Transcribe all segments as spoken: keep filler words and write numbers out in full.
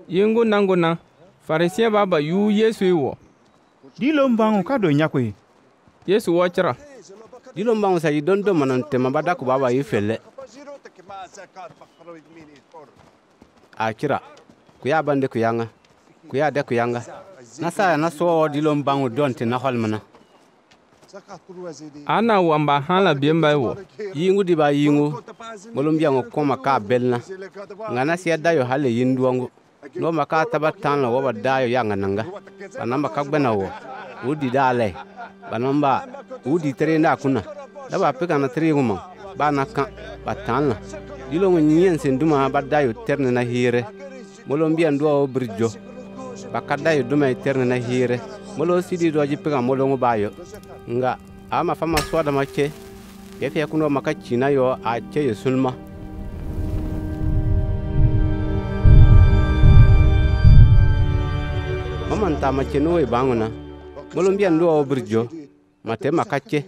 Yengo nango na. Pharisien ba ba yu Yesu wo. Dilo mbangu ka do nyakwe. Yesu wo chira. Dilo mbangu sa yidon do manan tema bada ku baba yifelle. A kira. Ku ya bande ku yanga. Ku ya de ku yanga. Na sa na so dilo mbangu don te na holmana. Ana wamba hala biemba wo. Yingu di ba yingu. Molum biango koma ka belna. Ngana siya dayo hale yinduangu. No maka tabatan lo wa dayo yanga nanga. Banamba kagbena wo. Udi dale. Banamba udi trenda kuna. Daba peka na tri nguma. Ba na kan batanla. Dilo nyen senduma ba dayo terne na hire. Molum bian do brijo. Bakadayo duma terne na hire. Molo sidi do jipeka molo ngubayo. Nga ama fama swada mache. Yefe kuno maka china yo a che yesulma. Mama nta mache no e banguna. Molombia ndo obrijo. Mate makache.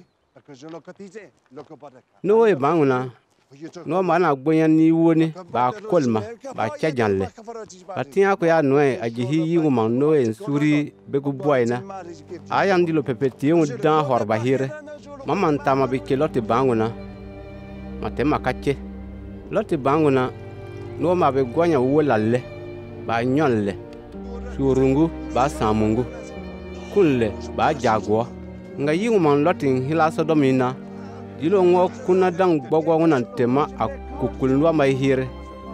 No e banguna. No mana gbonya ni woni ba kolma ba chajanle. Batia ko ya noe ajihi yingu man no en suri begu boyna. Ayam dilo pepeti ngu dan horba hire. Mama ntama bi ke lote banguna. Mate makache. Lote banguna. No ma be gonya wolalle. Ba nyonle. Surungu ba samungu. Kunle ba jagwo. Nga yingu man lote hilaso domina. Dilo ngo kuna dang gbogwa nguna tema akukulwa mai hire.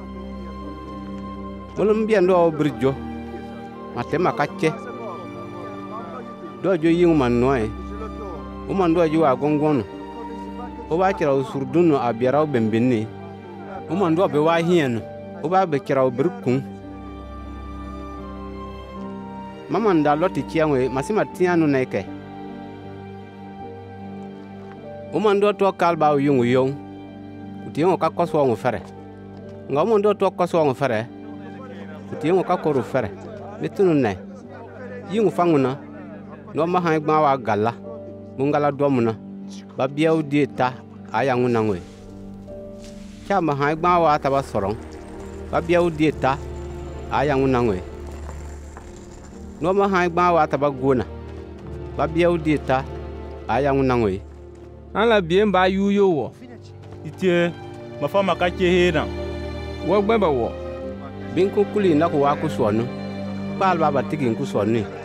Molombia ndo brijo. Mate makache. Dojo yingu man noe. Uma ndo jiwa gongono. Oba kira usurduno abiara bembeni. Uma ndo be wa hieno. Oba be kira obrukun. Mama nda loti chiangwe masima tianu neke. Uma ndo to kalba yungu yong. Kutiyo ka koswa ngo fere. Nga uma ndo to koswa ngo fere. Kutiyo ka koru fere. Metunu ne. Yingu fanguna. No maha gba wa galla. Mungala domuna. Babia udieta ayangu nangwe. Chama ha gba wa taba sorong. Babia udieta ayangu nangwe. No maha gba wa taba gona. Babia udieta ayangu nangwe. Ala biemba yu yo wo. Itie mafa makache hena. Wo gbeba wo. Binku kuli na ko wa ku sonu. Bal baba tigin ku sonu.